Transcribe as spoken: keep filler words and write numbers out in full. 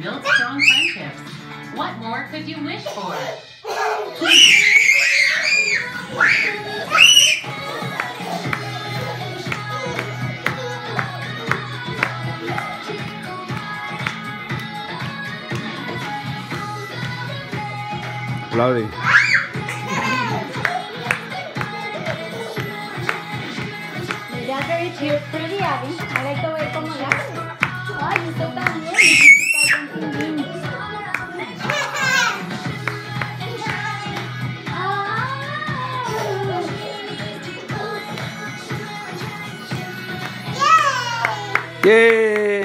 build strong friendships. What more could you wish for? Aplaude. Mira, very cute, pretty Abby. Ahora hay que ver cómo la hace. Ay, esto también. ¡Yay!